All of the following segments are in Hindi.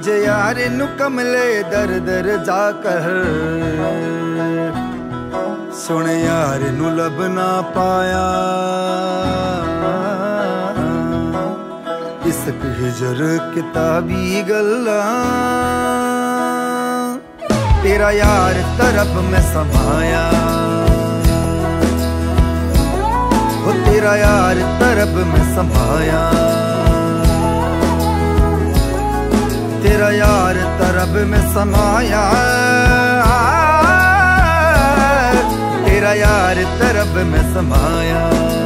तुझे यार नु कमले दर दर जाकर सुन यार नु लब ना पाया। इश्क हिजर किताबी गल्ला तेरा यार तरफ में समाया। वो तेरा यार तरफ में समाया। तेरा यार तरफ में समाया। तेरा यार तरफ में समाया।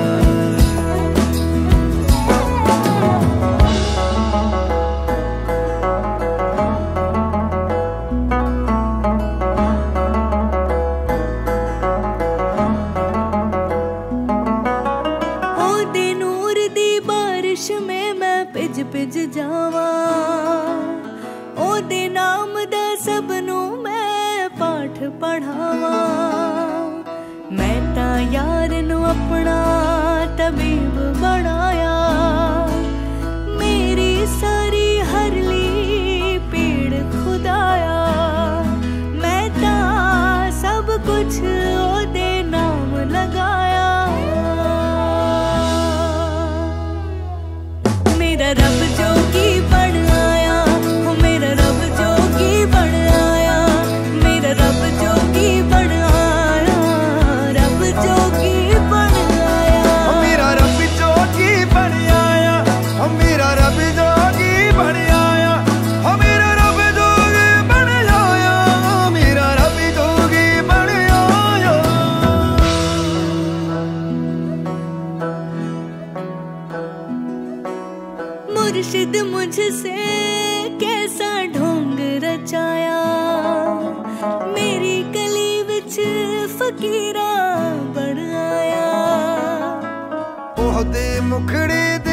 में मैं पिज पिज जावा ओदे नाम दा सबनू मैं पाठ पढ़ावा। मैं ता यार नू अपना तबीब बनाया। मेरी सारी हरली पीड़ खुदाया। मैं ता सब कुछ ओदे नाम लगाया। मेरा रब जोगी बन आया। मेरा रब जोगी बन आया। मेरा रब जोगी बन आया। रब जोगी बन आया। मेरा रब जोगी बन आया। मेरा रब जोगी बन आया। मेरा रब जोगी बन आया। मेरा रब जोगी बन आया। मुर्शिद मुझसे कैसा ढोंग रचाया। मेरी गली विच फकीरा बन आया। ओहदे मुखड़े